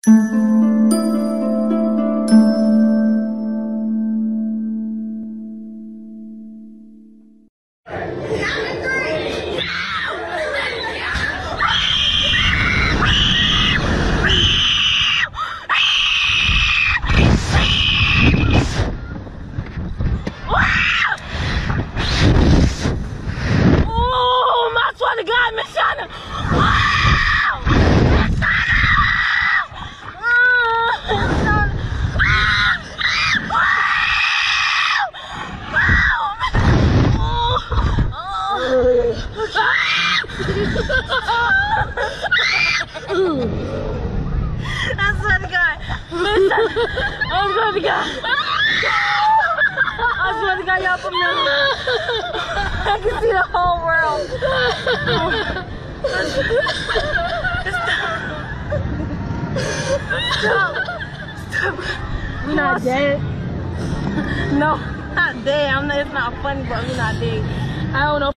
I swear to God. Listen. I swear to God. I swear to God, y'all put me on. I can see the whole world. Stop. Stop. We're not dead. No, not dead. It's not funny, but we're not dead. I don't know.